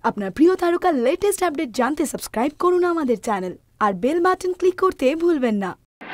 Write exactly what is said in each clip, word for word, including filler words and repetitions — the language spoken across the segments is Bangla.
আপনার প্রিয় তারকার লেটেস্ট আপডেট জানতে সাবস্ক্রাইব করুন আমাদের চ্যানেল আর বেল বাটন ক্লিক করতে ভুলবেন না।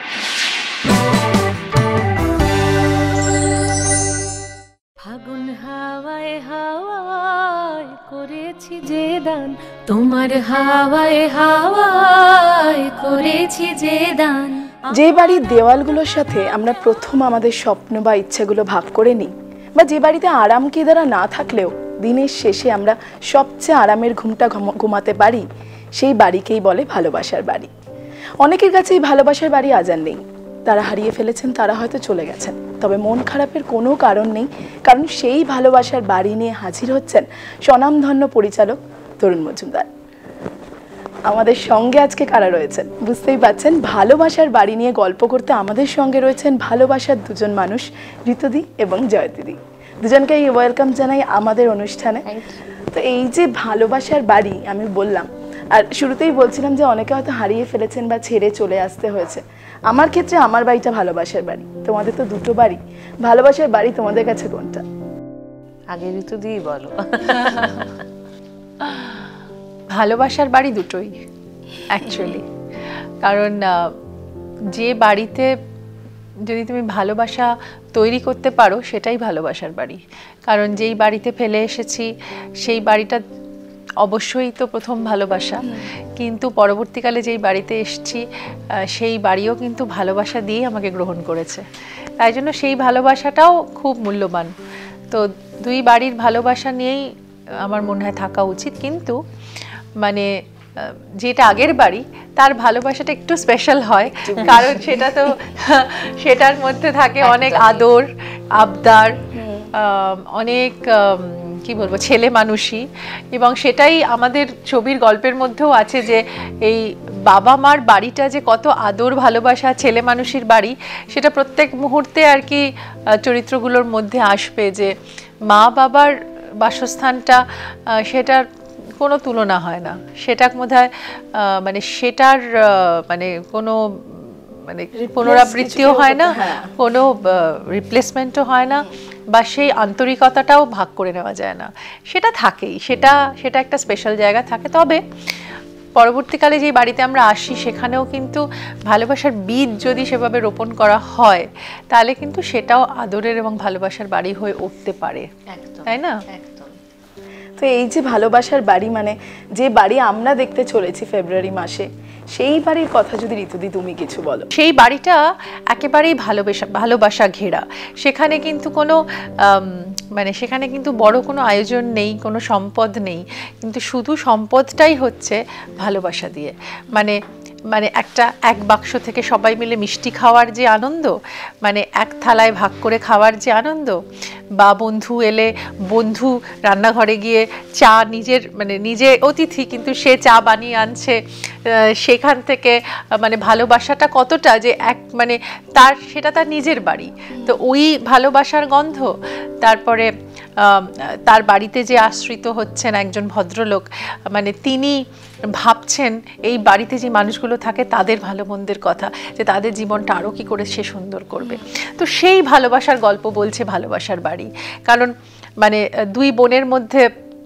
ফাগুন হাওয়ায় হাওয়ায় করেছি যে দান, তোমার হাওয়ায় হাওয়ায় করেছি যে দান। যে বাড়ির দেওয়ালগুলোর সাথে আমরা প্রথম আমাদের স্বপ্ন বা ইচ্ছাগুলো ভাগ করে নিই, বা যে বাড়িতে আরাম কেদারা না থাকলেও দিনের শেষে আমরা সবচেয়ে আরামের ঘুমটা ঘুমাতে পারি, সেই বাড়িকেই বলে ভালোবাসার বাড়ি। অনেকের কাছে এই ভালোবাসার বাড়ি আজ আর নেই, তারা হারিয়ে ফেলেছেন, তারা হয়তো চলে গেছেন। তবে মন খারাপের কোনো কারণ নেই, কারণ সেই ভালোবাসার বাড়ি নিয়ে হাজির হচ্ছেন স্বনামধন্য পরিচালক তরুণ মজুমদার। আমাদের সঙ্গে আজকে কারা রয়েছেন বুঝতেই পাচ্ছেন। ভালোবাসার বাড়ি নিয়ে গল্প করতে আমাদের সঙ্গে রয়েছেন ভালোবাসার দুজন মানুষ, ঋতুদি এবং জয়তিদি। দুজনকেই ওয়েলকাম জানাই আমাদের অনুষ্ঠানে। তো এই যে ভালোবাসার বাড়ি আমি বললাম, আর শুরুতেই বলছিলাম যে অনেকে হয়তো হারিয়ে ফেলেছেন বা ছেড়ে চলে আসতে হয়েছে। আমার ক্ষেত্রে আমার বাড়িটা ভালোবাসার বাড়ি, তোমাদের তো দুটো বাড়ি। ভালোবাসার বাড়ি তোমাদের কাছে কোনটা? আগে ঋতুদি বলো। ভালোবাসার বাড়ি দুটোই অ্যাকচুয়ালি, কারণ যে বাড়িতে যদি তুমি ভালোবাসা তৈরি করতে পারো সেটাই ভালোবাসার বাড়ি। কারণ যেই বাড়িতে ফেলে এসেছি সেই বাড়িটা অবশ্যই তো প্রথম ভালোবাসা, কিন্তু পরবর্তীকালে যেই বাড়িতে এসেছি সেই বাড়িও কিন্তু ভালোবাসা দিয়েই আমাকে গ্রহণ করেছে। তাই জন্য সেই ভালোবাসাটাও খুব মূল্যবান। তো দুই বাড়ির ভালোবাসা নিয়েই আমার মনে হয় থাকা উচিত। কিন্তু মানে যেটা আগের বাড়ি তার ভালোবাসাটা একটু স্পেশাল হয়, কারণ সেটা তো সেটার মধ্যে থাকে অনেক আদর আবদার, অনেক কি বলবো ছেলে মানুষই, এবং সেটাই আমাদের ছবির গল্পের মধ্যেও আছে যে এই বাবা মার বাড়িটা যে কত আদর ভালোবাসা ছেলে মানুষের বাড়ি, সেটা প্রত্যেক মুহূর্তে আর কি চরিত্রগুলোর মধ্যে আসবে যে মা বাবার বাসস্থানটা সেটার কোনো তুলনা হয় না। সেটা বোধহয় মানে সেটার মানে কোনো মানে পুনরাবৃত্তিও হয় না, কোনো রিপ্লেসমেন্টও হয় না, বা সেই আন্তরিকতাটাও ভাগ করে নেওয়া যায় না। সেটা থাকেই, সেটা সেটা একটা স্পেশাল জায়গা থাকে। তবে পরবর্তীকালে যে বাড়িতে আমরা আসি সেখানেও কিন্তু ভালোবাসার বীজ যদি সেভাবে রোপণ করা হয় তাহলে কিন্তু সেটাও আদরের এবং ভালোবাসার বাড়ি হয়ে উঠতে পারে, তাই না? তো এই যে ভালোবাসার বাড়ি মানে যে বাড়ি আমরা দেখতে চলেছি ফেব্রুয়ারি মাসে, সেই বাড়ির কথা যদি ঋতুদি তুমি কিছু বলো। সেই বাড়িটা একেবারেই ভালোবাসা ভালোবাসা ঘেরা। সেখানে কিন্তু কোনো মানে সেখানে কিন্তু বড় কোনো আয়োজন নেই, কোনো সম্পদ নেই, কিন্তু শুধু সম্পদটাই হচ্ছে ভালোবাসা দিয়ে। মানে মানে একটা এক বাক্স থেকে সবাই মিলে মিষ্টি খাওয়ার যে আনন্দ, মানে এক থালায় ভাগ করে খাওয়ার যে আনন্দ, বা বন্ধু এলে বন্ধু রান্নাঘরে গিয়ে চা নিজের মানে নিজে অতিথি কিন্তু সে চা বানিয়ে আনছে, সেখান থেকে মানে ভালোবাসাটা কতটা যে এক মানে তার সেটা তার নিজের বাড়ি। তো ওই ভালোবাসার গন্ধ, তারপরে তার বাড়িতে যে আশ্রিত হচ্ছেন একজন ভদ্রলোক, মানে তিনি ভাবছেন এই বাড়িতে যে মানুষগুলো থাকে তাদের ভালো মন্দের কথা, যে তাদের জীবনটা আরও কী করে সে সুন্দর করবে। তো সেই ভালোবাসার গল্প বলছে ভালোবাসার বাড়ি। কারণ মানে দুই বোনের মধ্যে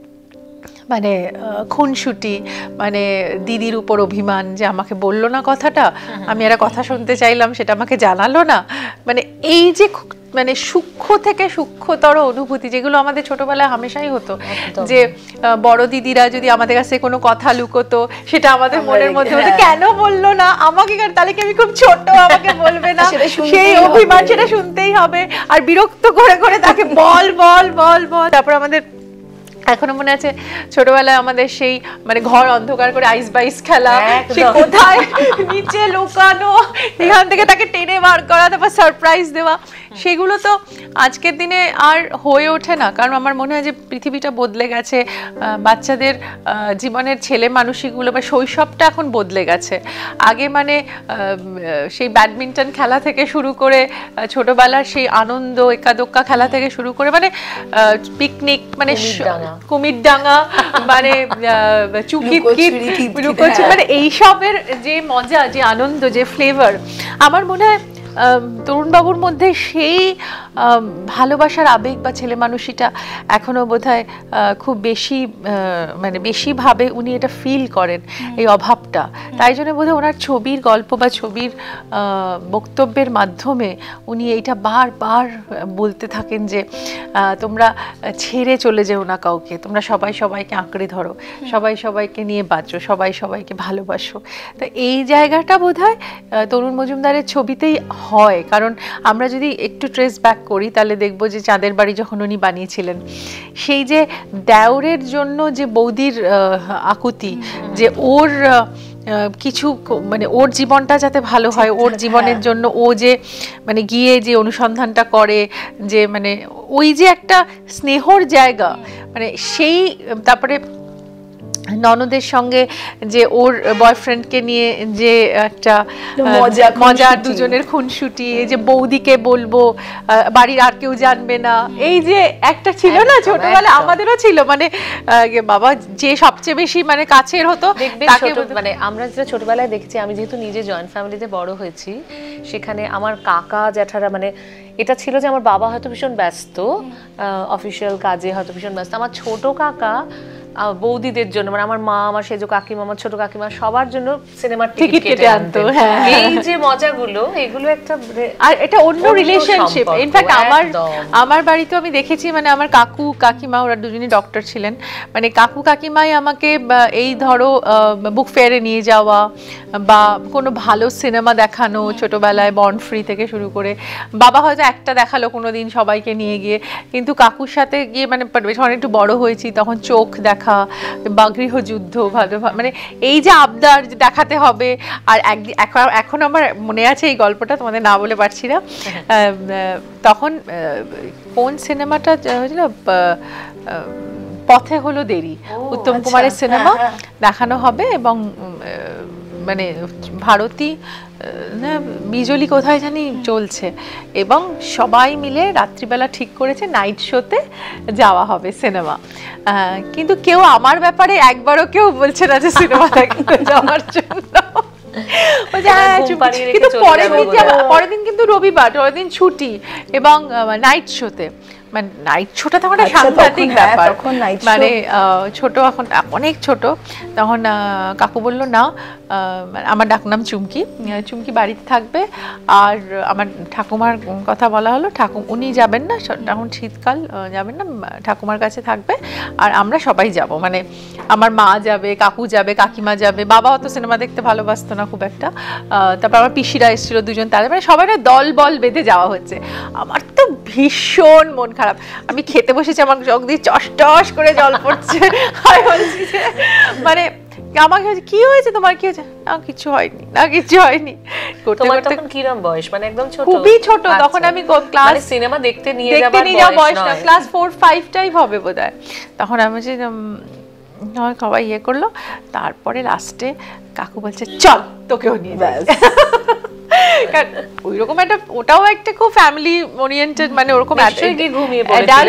মানে খুনসুটি, মানে দিদির উপর অভিমান যে আমাকে বললো না কথাটা, আমি একটা কথা শুনতে চাইলাম সেটা আমাকে জানালো না, মানে এই যে মানে সূক্ষ্ম থেকে সূক্ষ্মতর অনুভূতি যেগুলো আমাদের ছোটবেলায় হামেশাই হতো, যে বড় দিদিরা যদি আমাদের কাছে কোনো কথা লুকোতো সেটা আমাদের মনের মধ্যে হতো, কেন বললো না আমাকে, তাহলে কি আমি খুব ছোট, আমাকে বলবে না, সেই অভিমান সেটা শুনতেই হবে, আর বিরক্ত করে করে তাকে বল বল বল বল। তারপর আমাদের এখনো মনে আছে ছোটবেলায় আমাদের সেই মানে ঘর অন্ধকার করে আইস বাইস খেলা, সে কোথায় নিচে লুকানো, এখান থেকে তাকে টেনে বার করা, তারপর সারপ্রাইজ দেওয়া, সেগুলো তো আজকের দিনে আর হয়ে ওঠে না। কারণ আমার মনে হয় যে পৃথিবীটা বদলে গেছে, বাচ্চাদের জীবনের ছেলে মানুষগুলো বা শৈশবটা এখন বদলে গেছে। আগে মানে সেই ব্যাডমিন্টন খেলা থেকে শুরু করে ছোটবেলার সেই আনন্দ একাদোক্কা খেলা থেকে শুরু করে মানে পিকনিক, মানে কুমিরডাঙ্গা, মানে চুকিট, মানে এইসবের যে মজা, যে আনন্দ, যে ফ্লেভার, আমার মনে হয় তরুণবাবুর মধ্যে সেই ভালোবাসার আবেগ বা ছেলে মানুষিটা এখনো বোধহয় খুব বেশি মানে বেশিভাবে উনি এটা ফিল করেন, এই অভাবটা। তাই জন্য বোধহয় ওনার ছবির গল্প বা ছবির বক্তব্যের মাধ্যমে উনি এইটা বারবার বলতে থাকেন যে তোমরা ছেড়ে চলে যেও না কাউকে, তোমরা সবাই সবাইকে আঁকড়ে ধরো, সবাই সবাইকে নিয়ে বাঁচো, সবাই সবাইকে ভালোবাসো। তো এই জায়গাটা বোধহয় তরুণ মজুমদারের ছবিতেই হয়। কারণ আমরা যদি একটু ট্রেস ব্যাক করি তাহলে দেখবো যে চাঁদের বাড়ি যখন উনি বানিয়েছিলেন, সেই যে দেওরের জন্য যে বৌদির আকুতি, যে ওর কিছু মানে ওর জীবনটা যাতে ভালো হয়, ওর জীবনের জন্য ও যে মানে গিয়ে যে অনুসন্ধানটা করে, যে মানে ওই যে একটা স্নেহর জায়গা, মানে সেই তারপরে ননদের সঙ্গে যে ওর বয়ফ্রেন্ডকে নিয়ে যে একটা মজার দুজনের খুনসুটি, যে বৌদিকে বলবো বাড়ির আর কেউ জানবে না, এই যে একটা ছিল না ছোটবেলায় আমাদেরও ছিল, মানে বাবা যে সবচেয়ে বেশি মানে কাছের হতো তাকে, মানে আমরা যেটা ছোটবেলায় দেখেছি, আমি যেহেতু নিজে জয়েন্ট ফ্যামিলিতে বড় হয়েছি, সেখানে আমার কাকা জ্যাঠারা মানে এটা ছিল যে আমার বাবা হয়তো ভীষণ ব্যস্ত অফিসিয়াল কাজে, হয়তো ভীষণ ব্যস্ত, আমার ছোট কাকা বৌদিদের জন্য মানে আমার মা, আমার সেজো কাকিমা, আমার ছোট কাকিমা সবার জন্য সিনেমার টিকিট কেটে আনতো। এই যে মজাগুলো, এগুলো একটা আর এটা অন্য রিলেশনশিপ। ইনফ্যাক্ট আমার আমার বাড়িতে আমি দেখেছি, মানে আমার কাকু কাকিমা ওরা দুজনই ডক্টর ছিলেন, মানে কাকু কাকিমাই আমাকে এই ধরো বুক ফেয়ারে নিয়ে যাওয়া বা কোনো ভালো সিনেমা দেখানো ছোটবেলায়, বন্ড ফ্রি থেকে শুরু করে, বাবা হয়তো একটা দেখালো কোনোদিন সবাইকে নিয়ে গিয়ে, কিন্তু কাকুর সাথে গিয়ে মানে যখন একটু বড় হয়েছি তখন চোখ দেখা বা গৃহযুদ্ধ, ভালো মানে এই যে আবদার দেখাতে হবে। আর এখন আমার মনে আছে এই গল্পটা, তোমাদের না বলে পারছি না, তখন কোন সিনেমাটা হয়েছিল, পথে হলো দেরি, উত্তম কুমারের সিনেমা দেখানো হবে, এবং মানে ভারতী না বিজলি কোথায় জানি চলছে, এবং সবাই মিলে রাত্রিবেলা ঠিক করেছে নাইট শোতে যাওয়া হবে সিনেমা, কিন্তু কেউ আমার ব্যাপারে একবারও কেউ বলছে না যে সিনেমা দেখতে যাওয়ার জন্য। কিন্তু পরের দিন পরের দিন কিন্তু রবিবার, পরের দিন ছুটি এবং নাইট শোতে, মানে নাইট শোটা তখন একটা সাংঘাতিক ব্যাপার, মানে ছোট এখন অনেক ছোট, তখন কাকু বললো না, আমার ডাকনাম চুমকি, চুমকি বাড়িতে থাকবে, আর আমার ঠাকুমার কথা বলা হলো, ঠাকুর উনি যাবেন না, তখন শীতকাল যাবেন না, ঠাকুমার কাছে থাকবে, আর আমরা সবাই যাব, মানে আমার মা যাবে, কাকু যাবে, কাকিমা যাবে, বাবা অত সিনেমা দেখতে ভালোবাসতো না খুব একটা, তারপর আমার পিসিরা এসেছিল দুজন, তাদের মানে সবাই দল বল বেঁধে যাওয়া হচ্ছে। আমার তো ভীষণ মন খারাপ, আমি খেতে বসেছি, আমার চোখ দিয়ে চস টস করে জল পড়ছে, আর বলছি যে মানে আমাকে কি হয়েছে, তোমার কি হয়েছে, না কিছু হয়নি, না কিছু হয়নি। তোমার তখন কিরম বয়স, মানে একদম ছোট, খুবই ছোট, তখন আমি ক্লাস সিনেমা দেখতে নিয়ে যাবার বয়স না, ক্লাস ফোর ফাইভ টাইপ হবে বোধহয়, তখন আমি যে সবাই ইয়ে করলো, তারপরে লাস্টে কাকু বলছে চল তোকেও নিয়ে যাই, ওইরকম একটা, ওটাও একটা খুব ফ্যামিলি ওরিয়েন্টেড, মানে ওরকম ঘুমিয়ে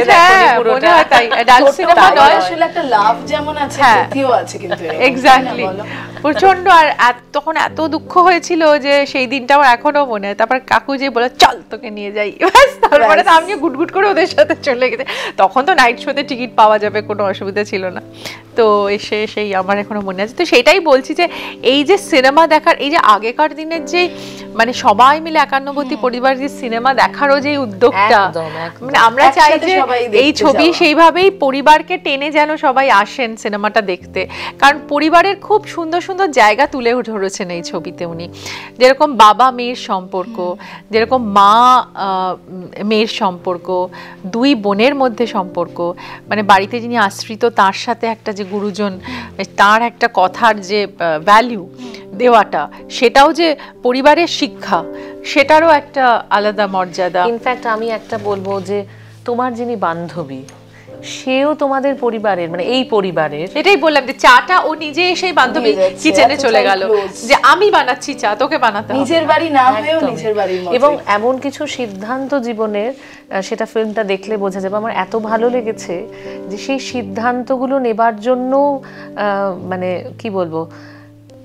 এক্স্যাক্টলি প্রচন্ড। আর তখন এত দুঃখ হয়েছিল যে সেই দিনটা আমার এখনো মনে হয়। তারপর কাকু যে বলে চল তোকে নিয়ে যাই, তারপরে তো আমি গুটগুট করে ওদের সাথে চলে গেছে। তখন তো নাইট শোতে টিকিট পাওয়া যাবে, কোনো অসুবিধা ছিল না। তো এসে সেই আমার এখনো মনে আছে। তো সেটাই বলছি যে এই যে সিনেমা দেখার, এই যে আগেকার দিনের যে মানে সবাই মিলে একান্নবর্তী পরিবার যে সিনেমা দেখারও যে উদ্যোগটা, মানে আমরা চাই যে এই ছবি সেইভাবেই পরিবারকে টেনে যেন সবাই আসেন সিনেমাটা দেখতে। কারণ পরিবারের খুব সুন্দর সুন্দর জায়গা তুলে ধরেছেন এই ছবিতে উনি। যেরকম বাবা মেয়ের সম্পর্ক, যেরকম মা মেয়ের সম্পর্ক, দুই বোনের মধ্যে সম্পর্ক, মানে বাড়িতে যিনি আশ্রিত তার সাথে একটা যে গুরুজন, তার একটা কথার যে ভ্যালু দেওয়াটা, সেটাও যে পরিবারের শিক্ষা, সেটারও একটা আলাদা মর্যাদা। ইনফ্যাক্ট আমি একটা বলবো যে তোমার যিনি বান্ধবী, সেও তোমাদের পরিবারের, মানে এই পরিবারের। এটাই বললাম যে চাটা ও নিজে সেই বান্ধবী কিচেনে চলে গেল, যে আমি বানাচ্ছি চা, তোকে বানাতে হবে, নিজের বাড়ি না হয়েও নিজের বাড়ির মতো। এবং এমন কিছু সিদ্ধান্ত জীবনের, সেটা ফিল্মটা দেখলে বোঝা যাবে। আমার এত ভালো লেগেছে যে সেই সিদ্ধান্তগুলো নেবার জন্য মানে কি বলবো,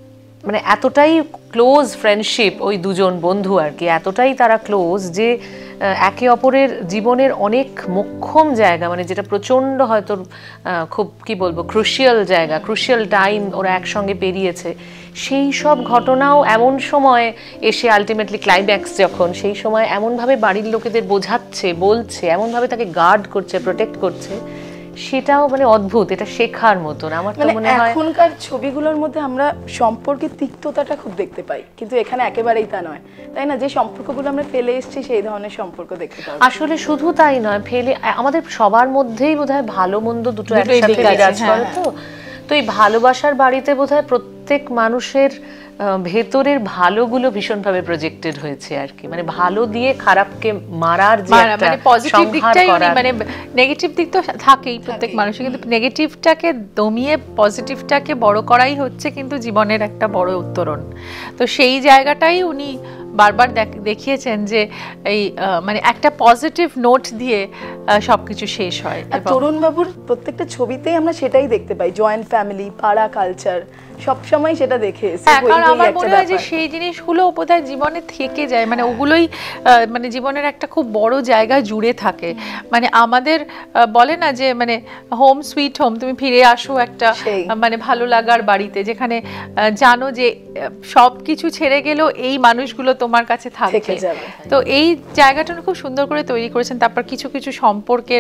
মানে এতটাই ক্লোজ ফ্রেন্ডশিপ, ওই দুজন বন্ধু আর কি, এতটাই তারা ক্লোজ যে একে অপরের জীবনের অনেক মোক্ষম জায়গা, মানে যেটা প্রচণ্ড হয়তো খুব কি বলবো ক্রুশিয়াল জায়গা, ক্রুশিয়াল টাইম ওরা একসঙ্গে পেরিয়েছে, সেই সব ঘটনাও এমন সময় এসে আলটিমেটলি ক্লাইম্যাক্স যখন, সেই সময় এমনভাবে বাড়ির লোকেদের বোঝাচ্ছে, বলছে, এমনভাবে তাকে গার্ড করছে, প্রোটেক্ট করছে, সেটাও মানে অদ্ভুত, এটা শেখার মতন। আমার তো মনে হয় এখনকার ছবিগুলোর মধ্যে আমরা সম্পর্কের তিক্ততাটা খুব দেখতে পাই, কিন্তু এখানে একেবারেই তা নয়, তাই না? যে সম্পর্কগুলো আমরা ফেলে এসেছি সেই ধরনের সম্পর্ক দেখতে পাই। আসলে শুধু তাই নয়, ফেলে আমাদের সবার মধ্যেই বোধহয় ভালো মন্দ দুটো একসাথে বিরাজ করে। তো তো এই ভালোবাসার বাড়িতে বোধহয় প্রত্যেক মানুষের ভেতরের ভালোগুলো ভীষণভাবে প্রজেক্টেড হয়েছে আর কি, মানে ভালো দিয়ে খারাপকে মারার যে একটা মানে পজিটিভ দিকটাই, মানে নেগেটিভ দিক তো থাকেই প্রত্যেক মানুষের, কিন্তু নেগেটিভটাকে দমিয়ে পজিটিভটাকে বড় করাই হচ্ছে কিন্তু জীবনের একটা বড় উত্তরণ। তো সেই জায়গাটাই উনি বারবার দেখিয়েছেন যে এই মানে একটা পজিটিভ নোট দিয়ে সবকিছু শেষ হয়। তরুণ বাবুর প্রত্যেকটা ছবিতেই আমরা সেটাই দেখতে পাই, জয়েন্ট ফ্যামিলি, পাড়া কালচার, সবসময় সেটা দেখে এসেছি। কারণ আমার মনে হয় যে সেই জিনিসগুলো বোধহয় জীবনে থেকে যায়, মানে ওগুলোই মানে জীবনের একটা খুব বড় জায়গা জুড়ে থাকে। মানে আমাদের বলে না যে মানে হোম সুইট হোম, তুমি ফিরে আসো একটা মানে ভালো লাগার বাড়িতে, যেখানে জানো যে সব কিছু ছেড়ে গেলেও এই মানুষগুলো তোমার কাছে থাকবে। তো এই জায়গাটা খুব সুন্দর করে তৈরি করেছেন। তারপর কিছু কিছু সম্পর্কের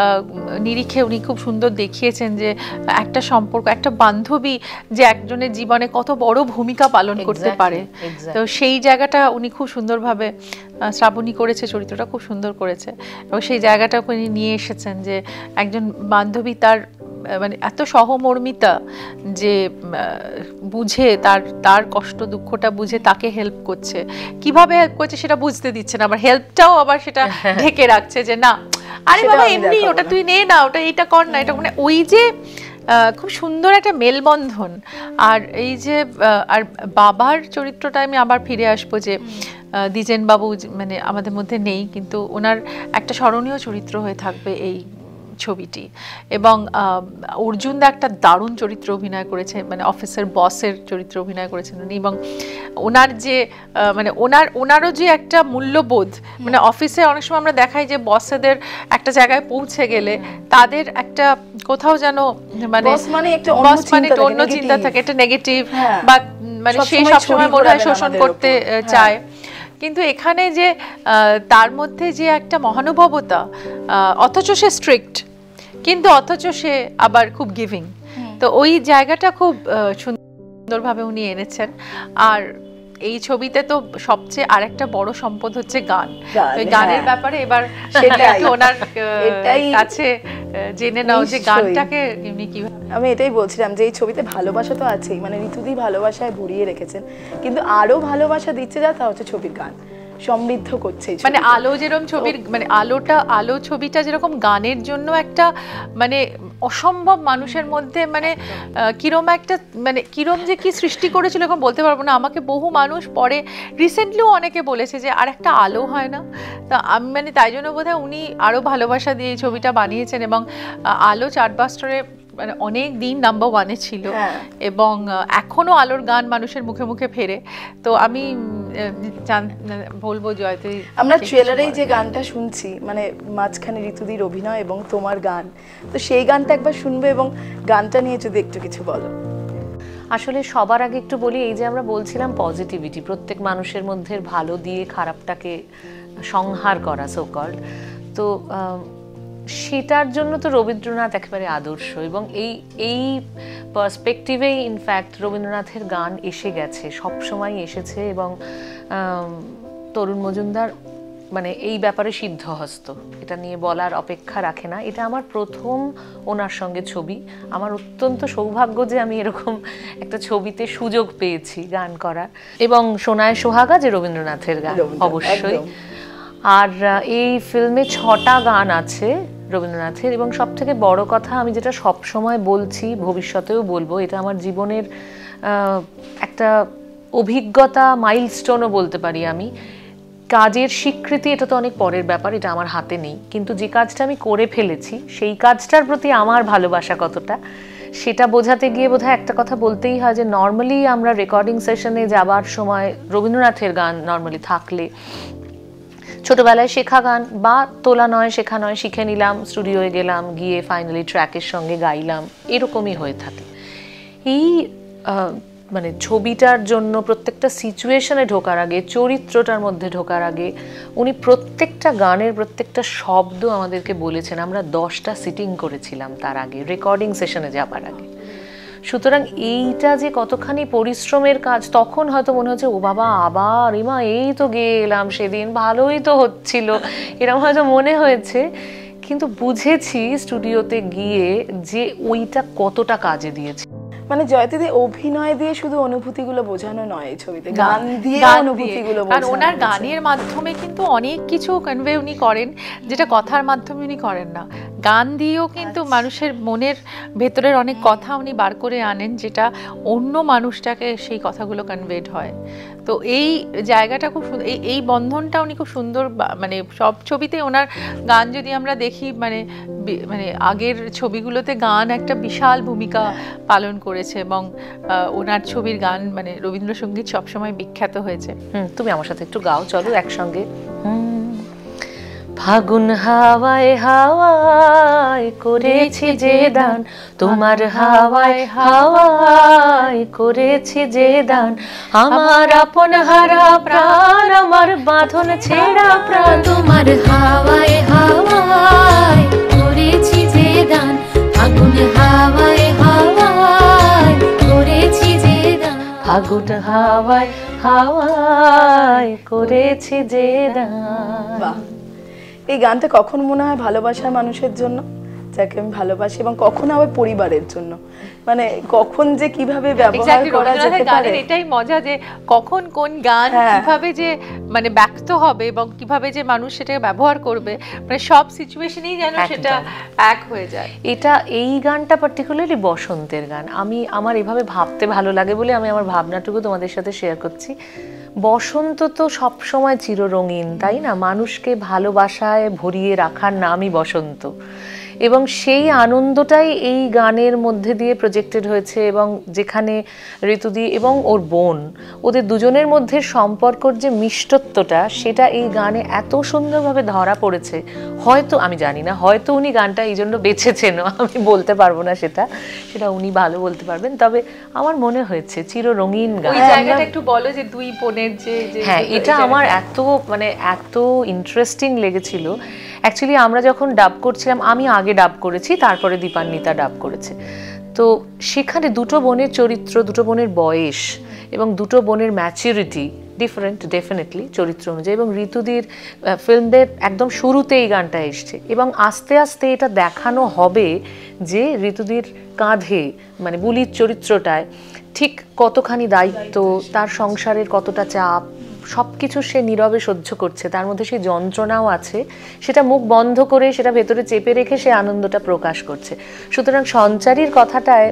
নিরিখে উনি খুব সুন্দর দেখিয়েছেন যে একটা সম্পর্ক, একটা বান্ধবী যে একজনের জীবনে কত বড় ভূমিকা পালন করতে পারে। তো সেই জায়গাটা উনি খুব সুন্দরভাবে শ্রাবণী করেছে, চরিত্রটা খুব সুন্দর করেছে, এবং সেই জায়গাটা উনি নিয়ে এসেছেন যে একজন বান্ধবী তার মানে এত সহমর্মিতা যে বুঝে তার তার কষ্ট দুঃখটা বুঝে তাকে হেল্প করছে, কিভাবে হেল্প করছে সেটা বুঝতে দিচ্ছে না, আবার হেল্পটাও আবার সেটা ঢেকে রাখছে যে না আরে বাবা এমনি ওটা তুই নে না, ওটা এইটা কর না, এটা মানে ওই যে খুব সুন্দর একটা মেলবন্ধন। আর এই যে আর বাবার চরিত্রটা আমি আবার ফিরে আসবো যে দ্বিজেন বাবু মানে আমাদের মধ্যে নেই, কিন্তু ওনার একটা স্মরণীয় চরিত্র হয়ে থাকবে এই ছবিটি। এবং অর্জুন দা একটা দারুণ চরিত্র অভিনয় করেছে, মানে অফিসের বসের চরিত্র অভিনয় করেছেন উনি, এবং ওনার যে মানে ওনার ওনারও যে একটা মূল্যবোধ, মানে অফিসে অনেক সময় আমরা দেখাই যে বসেদের একটা জায়গায় পৌঁছে গেলে তাদের একটা কোথাও যেন মানে বস মানে একটা অন্য চিন্তা থাকে, এটা নেগেটিভ বা মানে সেই সবসময় মনে হয় শোষণ করতে চায়। কিন্তু এখানে যে তার মধ্যে যে একটা মহানুভবতা, অথচ সে স্ট্রিক্ট কিন্তু অথচ সে আবার খুব গিভিং, তো ওই জায়গাটা খুব সুন্দরভাবে উনি এনেছেন। আর এই ছবিতে তো সবচেয়ে আরেকটা বড় সম্পদ হচ্ছে গান। ওই গানের ব্যাপারে এবার সেটা ওনার কাছে জেনে নাও যে গানটাকে উনি কিভাবে। আমি এটাই বলছিলাম যে এই ছবিতে ভালোবাসা তো আছেই, মানে ঋতুদি ভালোবাসায় ভরিয়ে রেখেছেন, কিন্তু আরো ভালোবাসা দিচ্ছে যা তা হচ্ছে ছবির গান, সমৃদ্ধ করছে। মানে আলো যেরকম ছবির মানে আলোটা আলো ছবিটা যেরকম গানের জন্য একটা মানে অসম্ভব মানুষের মধ্যে মানে কিরম একটা মানে কিরম যে কি সৃষ্টি করেছিল এখন বলতে পারবো না। আমাকে বহু মানুষ পরে রিসেন্টলিও অনেকে বলেছে যে আর একটা আলো হয় না, তা আমি মানে তাই জন্য বোধহয় উনি আরো ভালোবাসা দিয়ে এই ছবিটা বানিয়েছেন। এবং আলো চার্টবাস্টারে মানে অনেক দিন নাম্বার ওয়ানে ছিল, এবং এখনো আলোর গান মানুষের মুখে মুখে ফেরে। তো আমি বলবো জয়তি, আমরা ট্রেলারেই যে গানটা শুনছি মানে মাঝখানে ঋতুদির অভিনয় এবং তোমার গান, তো সেই গানটা একবার শুনবে এবং গানটা নিয়ে যদি একটু কিছু বলো। আসলে সবার আগে একটু বলি, এই যে আমরা বলছিলাম পজিটিভিটি, প্রত্যেক মানুষের মধ্যে ভালো দিয়ে খারাপটাকে সংহার করা সো কল্ড, তো সেটার জন্য তো রবীন্দ্রনাথ একেবারে আদর্শ। এবং এই এই পার্সপেক্টিভেই ইনফ্যাক্ট রবীন্দ্রনাথের গান এসে গেছে, সব সময় এসেছে। এবং তরুণ মজুমদার মানে এই ব্যাপারে সিদ্ধহস্ত, এটা নিয়ে বলার অপেক্ষা রাখে না। এটা আমার প্রথম ওনার সঙ্গে ছবি, আমার অত্যন্ত সৌভাগ্য যে আমি এরকম একটা ছবিতে সুযোগ পেয়েছি গান করার। এবং সোনায় সোহাগা যে রবীন্দ্রনাথের গান অবশ্যই। আর এই ফিল্মে ছটা গান আছে রবীন্দ্রনাথের। এবং সব থেকে বড় কথা, আমি যেটা সব সময় বলছি, ভবিষ্যতেও বলবো, এটা আমার জীবনের একটা অভিজ্ঞতা, মাইলস্টোনও বলতে পারি আমি। কাজের স্বীকৃতি এটা তো অনেক পরের ব্যাপার, এটা আমার হাতে নেই, কিন্তু যে কাজটা আমি করে ফেলেছি সেই কাজটার প্রতি আমার ভালোবাসা কতটা সেটা বোঝাতে গিয়ে বোধহয় একটা কথা বলতেই হয় যে নর্মালি আমরা রেকর্ডিং সেশনে যাবার সময় রবীন্দ্রনাথের গান নর্মালি থাকলে ছোটবেলায় শেখা গান বা তোলা নয় শেখা নয় শিখে নিলাম, স্টুডিওয়ে গেলাম, গিয়ে ফাইনালি ট্র্যাকের সঙ্গে গাইলাম, এরকমই হয়ে থাকে। এই মানে ছবিটার জন্য প্রত্যেকটা সিচুয়েশনে ঢোকার আগে, চরিত্রটার মধ্যে ঢোকার আগে উনি প্রত্যেকটা গানের প্রত্যেকটা শব্দ আমাদেরকে বলেছেন। আমরা দশটা সিটিং করেছিলাম তার আগে, রেকর্ডিং সেশনে যাবার আগে। সুতরাং এইটা যে কতখানি পরিশ্রমের কাজ, তখন হয়তো মনে হচ্ছে ও বাবা আবার ইমা এই তো গেলাম সেদিন, ভালোই তো হচ্ছিল, এরকম হয়তো মনে হয়েছে। কিন্তু বুঝেছি স্টুডিওতে গিয়ে যে ওইটা কতটা কাজে দিয়েছে। মানে জয়তিদি অভিনয় দিয়ে শুধু অনুভূতিগুলো বোঝানো নয় এই ছবিতে, গান দিয়ে অনুভূতিগুলো বোঝানো। আর ওনার গানের মাধ্যমে কিন্তু অনেক কিছু কনভে উনি করেন যেটা কথার মাধ্যমে উনি করেন না। গান দিয়েও কিন্তু মানুষের মনের ভেতরের অনেক কথা উনি বার করে আনেন, যেটা অন্য মানুষটাকে সেই কথাগুলো কনভেড হয়। তো এই জায়গাটা খুব সুন্দর, এই এই বন্ধনটা উনি খুব সুন্দর, মানে সব ছবিতে ওনার গান যদি আমরা দেখি, মানে মানে আগের ছবিগুলোতে গান একটা বিশাল ভূমিকা পালন করেছে এবং ওনার ছবির গান মানে রবীন্দ্রসঙ্গীত সবসময় বিখ্যাত হয়েছে। হুম, তুমি আমার সাথে একটু গাও চলো একসঙ্গে। ফাগুন হাওয়ায় হাওয়ায় করেছি যে দান, তোমার হাওয়ায় হাওয়ায় করেছি যে দান, আমার আপন হারা প্রাণ, আমার বাঁধন ছেঁড়া প্রাণ, তোমার হাওয়ায় হাওয়ায় করেছি যে দান, ফাগুন হাওয়ায় হাওয়ায় করেছি যে দান, ফাগুন হাওয়ায় হাওয়ায় করেছি যে দান। এই গানটা কখন মনে হয় ভালোবাসার মানুষের জন্য যাকে আমি ভালোবাসি, এবং কখন আবার পরিবারের জন্য, মানে কখন যে কিভাবে ব্যবহার করা যেতে পারে। এটাই মজা যে কখন কোন গান কিভাবে যে মানে ব্যক্ত হবে এবং কিভাবে যে মানুষ সেটাকে ব্যবহার করবে, মানে সব সিচুয়েশনেই যেন সেটা এক হয়ে যায়। এটা এই গানটা পার্টিকুলারলি বসন্তের গান। আমি আমার এভাবে ভাবতে ভালো লাগে বলে আমি আমার ভাবনাটুকু তোমাদের সাথে শেয়ার করছি। বসন্ত তো সবসময় চিররঙিন, তাই না? মানুষকে ভালোবাসায় ভরিয়ে রাখার নামই বসন্ত, এবং সেই আনন্দটাই এই গানের মধ্যে দিয়ে প্রজেক্টেড হয়েছে। এবং যেখানে ঋতুদি এবং ওর বোন, ওদের দুজনের মধ্যে সম্পর্কর যে মিষ্টত্বটা, সেটা এই গানে এত সুন্দরভাবে ধরা পড়েছে। হয়তো আমি জানি না, হয়তো উনি গানটা এই জন্য বেছেছেন, আমি বলতে পারবো না, সেটা সেটা উনি ভালো বলতে পারবেন। তবে আমার মনে হয়েছে চিররঙিন গান। ওই জায়গাটা একটু বলো যে দুই বোনের যে, হ্যাঁ, এটা আমার এত মানে এত ইন্টারেস্টিং লেগেছিল। অ্যাকচুয়ালি আমরা যখন ডাব করছিলাম, আমি আগে ডাব করেছি, তারপরে দীপান্বিতা ডাব করেছে, তো সেখানে দুটো বোনের চরিত্র, দুটো বোনের বয়স এবং দুটো বোনের ম্যাচুরিটি ডিফারেন্ট ডেফিনেটলি চরিত্র অনুযায়ী। এবং ঋতুদির ফিল্মদের একদম শুরুতে এই গানটা এসছে, এবং আস্তে আস্তে এটা দেখানো হবে যে ঋতুদির কাঁধে মানে বুলির চরিত্রটায় ঠিক কতখানি দায়িত্ব, তার সংসারের কতটা চাপ, সব কিছু সে নীরবে সহ্য করছে, তার মধ্যে সেই যন্ত্রণাও আছে, সেটা মুখ বন্ধ করে সেটা ভেতরে চেপে রেখে সে আনন্দটা প্রকাশ করছে। সুতরাং সঞ্চারীর কথাটায়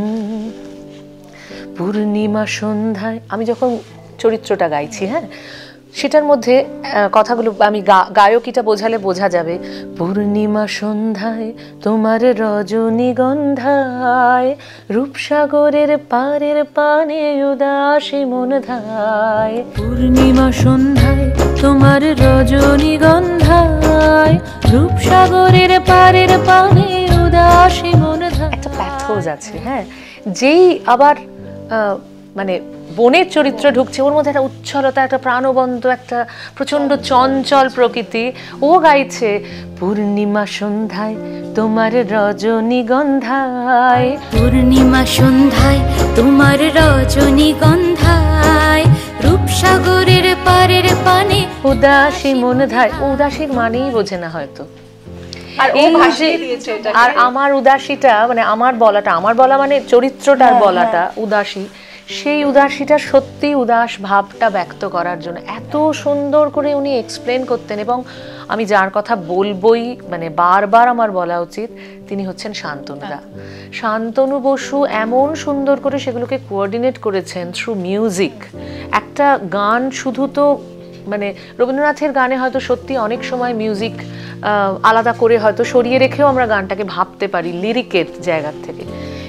পূর্ণিমা সন্ধ্যায়, আমি যখন চরিত্রটা গাইছি, হ্যাঁ, সেটার মধ্যে কথাগুলো আমি গায়কিটা বোঝালে বোঝা যাবে। পূর্ণিমা সন্ধ্যায় তোমার রজনীগন্ধায়, রূপসাগরের পারের পানে উদাসী মন ধায়, পূর্ণিমা সন্ধ্যায় তোমার রজনীগন্ধায়, রূপসাগরের পারের পানে উদাসী মন ধায়। একটা প্যাথোজ আছে, হ্যাঁ, যেই আবার মানে বনের চরিত্র ঢুকছে, ওর মধ্যে একটা উচ্ছলতা, একটা প্রাণবন্ত, একটা প্রচন্ড চঞ্চল প্রকৃতি। ও গাইছে পূর্ণিমা সন্ধ্যায় তোমার রজনীগন্ধায়, পূর্ণিমা সন্ধ্যায় তোমার রজনীগন্ধায়, রূপসাগরের পারের পানে উদাসী মন ধায়। উদাসীর মানেই বোঝে না হয়তো, আর ও আর আমার উদাসীটা মানে আমার বলাটা, আমার বলা মানে চরিত্রটার বলাটা উদাসী, সেই উদাসীটা সত্যি উদাস ভাবটা ব্যক্ত করার জন্য এত সুন্দর করে উনি এক্সপ্লেন করতেন। এবং আমি যার কথা বলবই, মানে বারবার আমার বলা উচিত, তিনি হচ্ছেন শান্তনুদা। শান্তনু বসু এমন সুন্দর করে সেগুলোকে কোঅর্ডিনেট করেছেন থ্রু মিউজিক। একটা গান শুধু তো মানে রবীন্দ্রনাথের গানে হয়তো সত্যি অনেক সময় মিউজিক আলাদা করে হয়তো সরিয়ে রেখেও আমরা গানটাকে ভাবতে পারি লিরিকের জায়গা থেকে,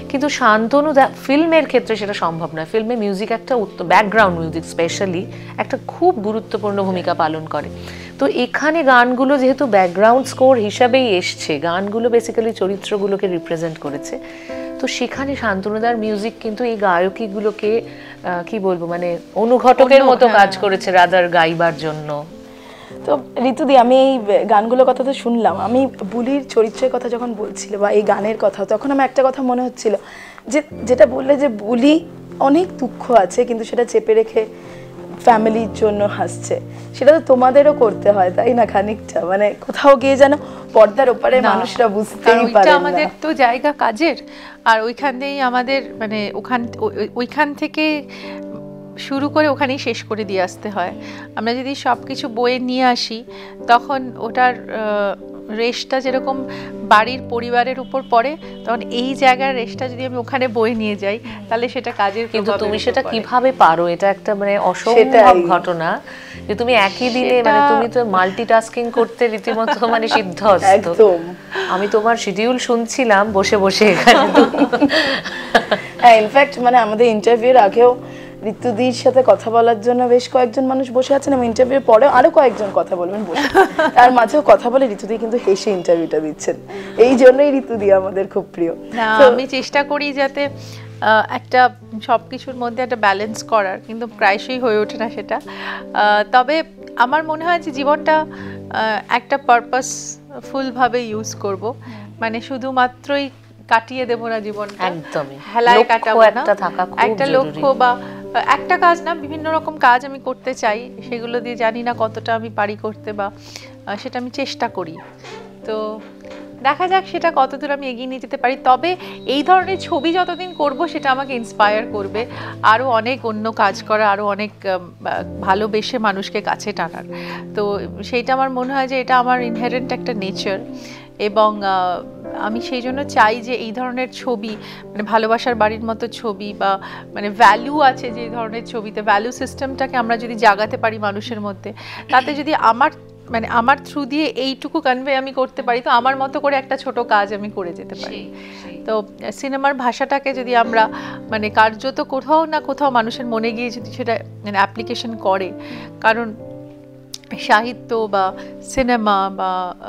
কিন্তু শান্তনু ফিল্মের ক্ষেত্রে সেটা সম্ভব নয়। ফিল্মে মিউজিক একটা ব্যাকগ্রাউন্ড মিউজিক স্পেশালি একটা খুব গুরুত্বপূর্ণ ভূমিকা পালন করে। তো এখানে গানগুলো যেহেতু ব্যাকগ্রাউন্ড স্কোর হিসাবেই এসছে, গানগুলো বেসিক্যালি চরিত্রগুলোকে রিপ্রেজেন্ট করেছে, তো সেখানে শান্তনুদার মিউজিক কিন্তু এই গায়কীগুলোকে কি বলবো মানে অনুঘটকের মতো কাজ করেছে রাদার গাইবার জন্য। তো ঋতুদি, আমি এই গানগুলোর কথা তো শুনলাম, আমি বুলির চরিত্রের কথা যখন বলছিল বা এই গানের কথা, তখন আমার একটা কথা মনে হচ্ছিল যে যেটা বললে যে বুলি অনেক দুঃখ আছে কিন্তু সেটা চেপে রেখে ফ্যামিলির জন্য হাসছে, সেটা তো তোমাদেরও করতে হয় তাই না খানিকটা, মানে কোথাও গিয়ে যেন পর্দার ওপারে মানুষরা বুঝতেই পারে না। আমাদের তো জায়গা কাজের, আর ওইখান থেকেই আমাদের মানে ওখান ওইখান থেকে শুরু করে ওখানেই শেষ করে দিয়ে আসতে হয়। আমরা যদি সব কিছু বয়ে নিয়ে আসি তখন ওটার রেশটা যেরকম বাড়ির পরিবারের উপর পড়ে, তখন এই জায়গার রেশটা যদি আমি ওখানে বয়ে নিয়ে যাই তাহলে সেটা কাজের। কিন্তু তুমি সেটা কিভাবে পারো, এটা একটা মানে অসম্ভব ঘটনা যে তুমি একই দিনে মানে তুমি তো মাল্টিটাস্কিং করতে রীতিমতো মানে সিদ্ধহস্ত। আমি তোমার শিডিউল শুনছিলাম বসে বসে এখানে। হ্যাঁ, ইনফ্যাক্ট মানে আমাদের ইন্টারভিউর আগেও ঋতুদির সাথে কথা বলার জন্য বেশ কয়েকজন মানুষ বসে আছেন এবং ইন্টারভিউর পরেও আরো কয়েকজন কথা বলবেন বসে, তার মাঝেও কথা বলে ঋতুদি কিন্তু হেসে ইন্টারভিউটা দিচ্ছেন। এই জন্যই ঋতুদি আমাদের খুব প্রিয়। না, আমি চেষ্টা করি যাতে একটা সবকিছুর মধ্যে একটা ব্যালেন্স করার, কিন্তু প্রায়শই হয়ে ওঠে না সেটা। তবে আমার মনে হয় যে জীবনটা একটা পারপাসফুল ভাবে ইউজ করব, মানে শুধুমাত্রই কাটিয়ে দেব না জীবনটা, একদমই হেলায় কাটাবো না। একটা লক্ষ্য বা একটা কাজ না, বিভিন্ন রকম কাজ আমি করতে চাই, সেগুলো দিয়ে জানি না কতটা আমি পারি করতে, বা সেটা আমি চেষ্টা করি। তো দেখা যাক সেটা কতদূর আমি এগিয়ে নিয়ে যেতে পারি। তবে এই ধরনের ছবি যতদিন করব সেটা আমাকে ইন্সপায়ার করবে আরও অনেক অন্য কাজ করা, আরও অনেক ভালোবেসে মানুষকে কাছে টানার। তো সেইটা আমার মনে হয় যে এটা আমার ইনহেরেন্ট একটা নেচার, এবং আমি সেই জন্য চাই যে এই ধরনের ছবি, মানে ভালোবাসার বাড়ির মতো ছবি, বা মানে ভ্যালু আছে যে ধরনের ছবিতে, ভ্যালু সিস্টেমটাকে আমরা যদি জাগাতে পারি মানুষের মধ্যে, তাতে যদি আমার মানে আমার থ্রু দিয়ে এইটুকু কনভে আমি করতে পারি, তো আমার মতো করে একটা ছোট কাজ আমি করে যেতে পারি। তো সিনেমার ভাষাটাকে যদি আমরা মানে কার্যত কোথাও না কোথাও মানুষের মনে গিয়ে যদি সেটা মানে অ্যাপ্লিকেশন করে, কারণ সাহিত্য বা সিনেমা বা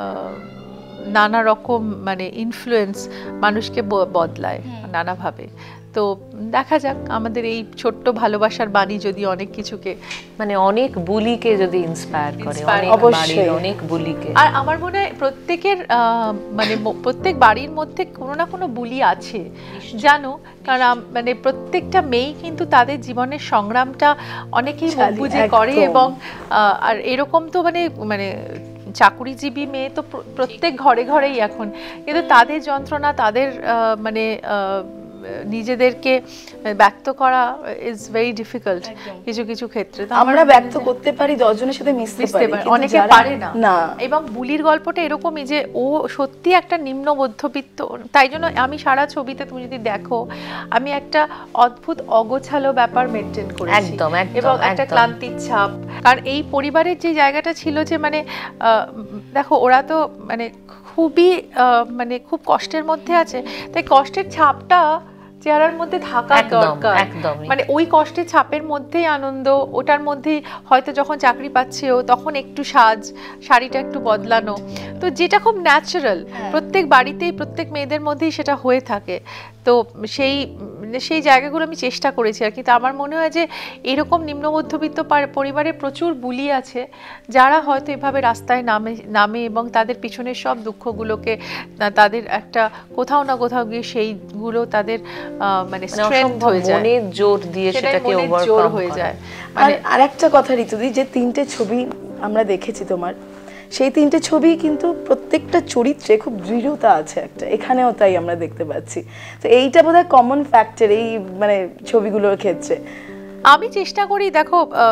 নানা রকম মানে ইনফ্লুয়েন্স মানুষকে বদলায় নানাভাবে। তো দেখা যাক আমাদের এই ছোট্ট ভালোবাসার বাণী যদি অনেক কিছুকে মানে অনেক বুলিকে যদি ইন্সপায়ার করে, অবশ্যই অনেক বুলিকে। আর আমার মনে হয় প্রত্যেকের মানে প্রত্যেক বাড়ির মধ্যে কোনো না কোনো বুলি আছে জানো, কারণ মানে প্রত্যেকটা মেয়েই কিন্তু তাদের জীবনের সংগ্রামটা অনেকেই বুঝে করে, এবং আর এরকম তো মানে মানে চাকুরিজীবী মেয়ে তো প্রত্যেক ঘরে ঘরেই এখন, কিন্তু তাদের যন্ত্রণা, তাদের মানে নিজেদেরকে ব্যক্ত করা ইজ ভেরি ডিফিকাল্ট কিছু কিছু ক্ষেত্রে। আমরা ব্যক্ত করতে পারি, দশজনের সাথে মিশতে পারি, অনেকে পারে না। এবং বুলির গল্পটা এরকমই যে ও সত্যি একটা নিম্ন মধ্যবিত্ত, তাই জন্য আমি সারা ছবিতে তুমি যদি দেখো আমি একটা অদ্ভুত অগোছালো ব্যাপার মেনটেন করেছি, একদম এবং একটা ক্লান্তির ছাপ। কারণ এই পরিবারের যে জায়গাটা ছিল যে মানে দেখো ওরা তো মানে খুবই মানে খুব কষ্টের মধ্যে আছে, তাই কষ্টের ছাপটা চেহারার মধ্যে থাকা দরকার। মানে ওই কষ্টের ছাপের মধ্যেই আনন্দ, ওটার মধ্যেই হয়তো যখন চাকরি পাচ্ছেও তখন একটু সাজ, শাড়িটা একটু বদলানো, তো যেটা খুব ন্যাচারাল প্রত্যেক বাড়িতেই প্রত্যেক মেয়েদের মধ্যেই সেটা হয়ে থাকে। তো সেই সেই জায়গাগুলো আমি চেষ্টা করেছি আর কি। তো আমার মনে হয় যে এরকম নিম্ন মধ্যবিত্ত পরিবারে প্রচুর বুলি আছে যারা হয়তো এভাবে রাস্তায় নামে নামে এবং তাদের পিছনের সব দুঃখগুলোকে তাদের একটা কোথাও না কোথাও গিয়ে সেইগুলো তাদের মানে স্ট্রেংথ হয়ে যায়, মনের জোর দিয়ে সেটাকে ওভারকাম হয়ে যায়। আর আরেকটা কথা ঋতুদি, যে তিনটে ছবি আমরা দেখেছি তোমার, সেই তিনটে ছবি কিন্তু প্রত্যেকটা চরিত্রে খুব দৃঢ়তা আছে একটা, এখানেও তাই আমরা দেখতে পাচ্ছি। তো এইটা বোধহয় কমন ফ্যাক্টর এই মানে ছবিগুলোর ক্ষেত্রে। আমি চেষ্টা করি, দেখো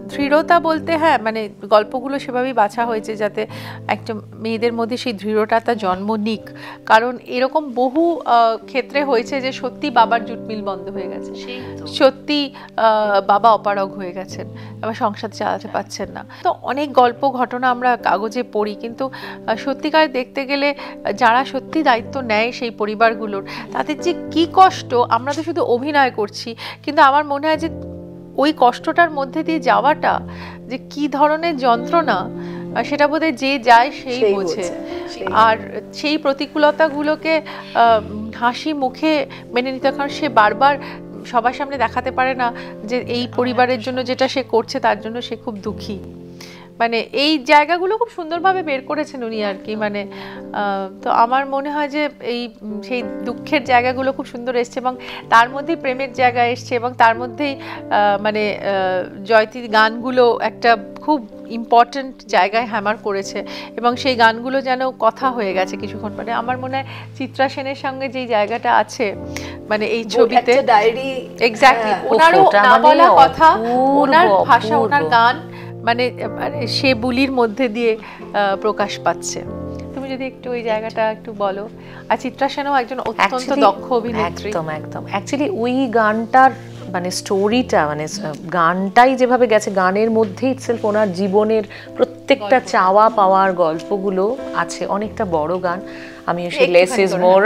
দৃঢ়তা বলতে হ্যাঁ মানে গল্পগুলো সেভাবেই বাছা হয়েছে যাতে একটা মেয়েদের মধ্যে সেই দৃঢ়তাটা জন্ম নিক, কারণ এরকম বহু ক্ষেত্রে হয়েছে যে সত্যি বাবার জুটমিল বন্ধ হয়ে গেছে, সত্যি বাবা অপারগ হয়ে গেছেন, আবার সংসার চালাতে পারছেন না। তো অনেক গল্প ঘটনা আমরা কাগজে পড়ি, কিন্তু সত্যিকার দেখতে গেলে যারা সত্যি দায়িত্ব নেয় সেই পরিবারগুলোর, তাদের যে কি কষ্ট, আমরা তো শুধু অভিনয় করছি, কিন্তু আমার মনে হয় যে ওই কষ্টটার মধ্যে দিয়ে যাওয়াটা যে কি ধরনের যন্ত্রণা সেটা বোধহয় যে যায় সেই বোঝে। আর সেই প্রতিকূলতাগুলোকে হাসি মুখে মেনে নিতে, কারণ সে বারবার সবার সামনে দেখাতে পারে না যে এই পরিবারের জন্য যেটা সে করছে তার জন্য সে খুব দুঃখী। মানে এই জায়গাগুলো খুব সুন্দরভাবে বের করেছেন উনি আর কি। মানে তো আমার মনে হয় যে এই সেই দুঃখের জায়গাগুলো খুব সুন্দর এসছে, এবং তার মধ্যেই প্রেমের জায়গা এসছে, এবং তার মধ্যেই মানে জয়তির গানগুলো একটা খুব ইম্পর্ট্যান্ট জায়গায় হ্যামার করেছে, এবং সেই গানগুলো যেন কথা হয়ে গেছে কিছুক্ষণ পরে। আমার মনে হয় চিত্রা সেনের সঙ্গে যেই জায়গাটা আছে মানে এই ছবিতে এক্স্যাক্টলি, ওনারও না বলা কথা, ওনার ভাষা, ওনার গান মানে সে বুলির মধ্যে দিয়ে প্রকাশ পাচ্ছে। তুমি যদি একটু ওই জায়গাটা একটু বলো। আর চিত্রা সেনও একজন অত্যন্ত দক্ষ অভিনেত্রী। একদম একদম অ্যাকচুয়ালি ওই গানটার মানে স্টোরিটা মানে গানটাই যেভাবে গেছে, গানের মধ্যেই ইটসেলফ ওনার জীবনের প্রত্যেকটা চাওয়া পাওয়ার গল্পগুলো আছে। অনেকটা বড় গান, আমি সেই লেস ইজ মোর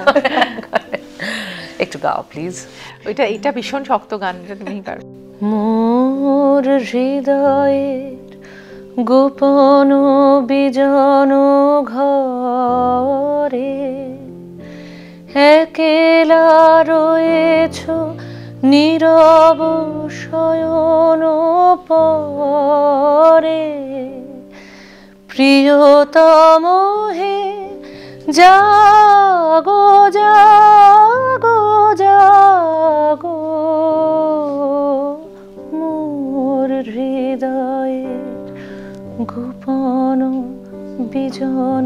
একটু গাও প্লিজ। ওইটা এটা ভীষণ শক্ত গান, এটা তুমি পারো। মোর হৃদয়ের গোপন বিজন ঘরে একেলা রয়েছ নীরব শয়ন পরে, প্রিয়তম হে জাগো জাগো জাগো, মোর হৃদয়ের গোপন বিজন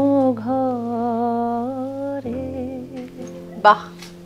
ঘরে। বাহ,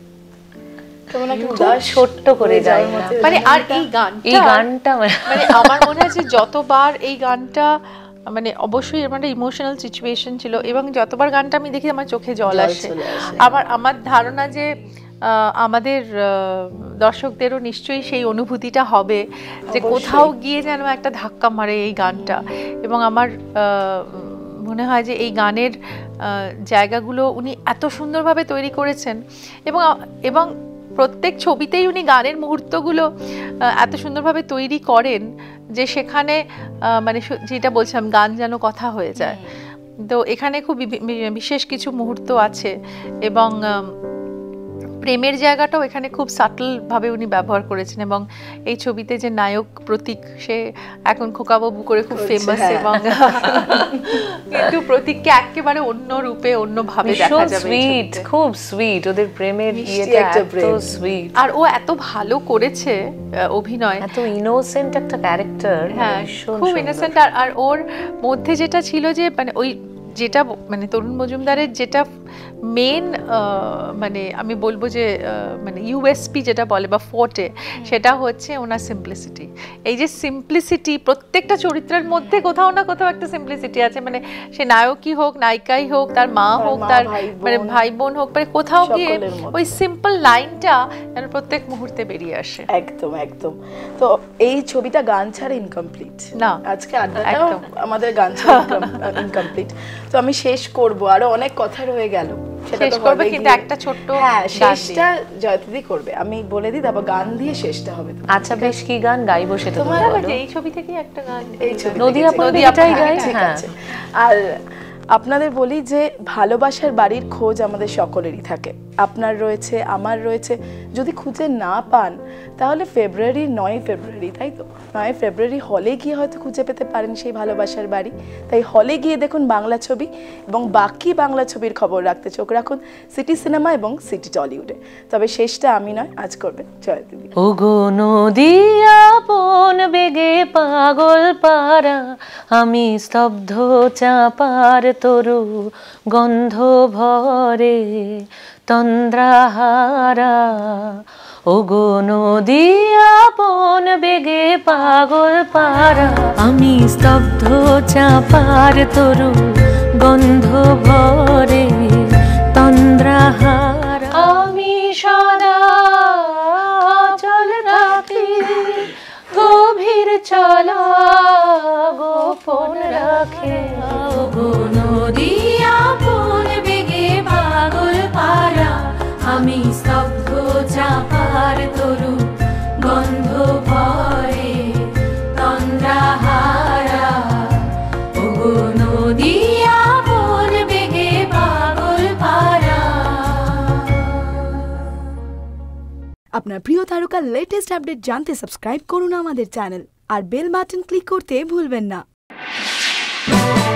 ছোট্ট করে যায় মানে। আর এই গান এই গানটা মানে আমার মনে হয় যে যতবার এই গানটা মানে অবশ্যই আমার একটা ইমোশনাল সিচুয়েশন ছিল, এবং যতবার গানটা আমি দেখি আমার চোখে জল আসে। আমার আমার ধারণা যে আমাদের দর্শকদেরও নিশ্চয়ই সেই অনুভূতিটা হবে যে কোথাও গিয়ে যেন একটা ধাক্কা মারে এই গানটা। এবং আমার মনে হয় যে এই গানের জায়গাগুলো উনি এত সুন্দরভাবে তৈরি করেছেন, এবং এবং প্রত্যেক ছবিতেই উনি গানের মুহূর্তগুলো এত সুন্দরভাবে তৈরি করেন যে সেখানে মানে যেটা বলছিলাম গান যেন কথা হয়ে যায়। তো এখানে খুব বিশেষ কিছু মুহূর্ত আছে, এবং প্রেমের জায়গাটাও এখানে খুব সাটল ভাবে উনি ব্যবহার করেছেন। এবং এই ছবিতে যে নায়ক প্রতীক, সে এখন খোকাবাবু করে খুব ফেমাস, এবং কিন্তু প্রতীককে একেবারে অন্য রূপে অন্য ভাবে দেখা যাবে। সুইট, খুব সুইট, ওদের প্রেমের ইয়েটা এত সুইট, আর ও এত ভালো করেছে অভিনয়, এত ইনোসেন্ট একটা ক্যারেক্টার। হ্যাঁ, খুব ইনোসেন্ট। আর আর ওর মধ্যে যেটা ছিল যে মানে ওই যেটা মানে তরুণ মজুমদারের যেটা মেন মানে আমি বলবো যে মানে ইউএসপি যেটা বলে বা ফোর্টে, সেটা হচ্ছে ওনার সিম্পলিসিটি। এই যে সিম্পলিসিটি প্রত্যেকটা চরিত্রের মধ্যে কোথাও না কোথাও একটা সিম্পলিসিটি আছে, মানে সে নায়কই হোক, নায়িকাই হোক, তার মা হোক, তার মানে ভাই বোন হোক, মানে কোথাও গিয়ে ওই সিম্পল লাইনটা যেন প্রত্যেক মুহূর্তে বেরিয়ে আসে। একদম একদম। তো এই ছবিটা গান ছাড়া ইনকমপ্লিট না, আজকে আড্ডাটাও আমাদের গান ছাড়া ইনকমপ্লিট। তো আমি শেষ করব, আরো অনেক কথা রয়ে গেল, শেষ করবে কিন্তু একটা ছোট্ট হ্যাঁ শেষটা জয়তিদি করবে, আমি বলে দিই, তারপর গান দিয়ে শেষটা হবে। আচ্ছা বেশ, কি গান গাইবো সেটা তোমার এই ছবি থেকে একটা গান, এই ছবি নদিয়া নদিয়াটাই গাই। ঠিক আছে। আর আপনাদের বলি যে ভালোবাসার বাড়ির খোঁজ আমাদের সকলেরই থাকে, আপনার রয়েছে, আমার রয়েছে। যদি খুঁজে না পান তাহলে ফেব্রুয়ারি নয় ফেব্রুয়ারি, তাই তো নয় ফেব্রুয়ারি হলে গিয়ে হয়তো খুঁজে পেতে পারেন সেই ভালোবাসার বাড়ি। তাই হলে গিয়ে দেখুন বাংলা ছবি, এবং বাকি বাংলা ছবির খবর রাখতে চোখ রাখুন সিটি সিনেমা এবং সিটি টলিউডে। তবে শেষটা আমি নয়, আজ করবেন জয়তিদি। ওগো নদিয়া বন বেগে পাগল পারা, আমি স্তব্ধ চাপার তরু গন্ধ ভরে তন্দ্রাহারা। ওগো নদী আপন বেগে পাগল পারা, আমি স্তব্ধ চাপার তরু গন্ধ ভরে তন্দ্রাহারা, আমি সদা চল রাখি গভীর চলা গোপন রাখে। ওগো নদী আপন বেগে পাগল পারা, আমি স্তব্ধ চাপার তরু গন্ধ ভরে তন্দ্রাহারা, ওগো নদী আপন বেগে পাগল পারা। আপনার প্রিয় তারকার লেটেস্ট আপডেট জানতে সাবস্ক্রাইব করুন আমাদের চ্যানেল আর বেল বাটন ক্লিক করতে ভুলবেন না।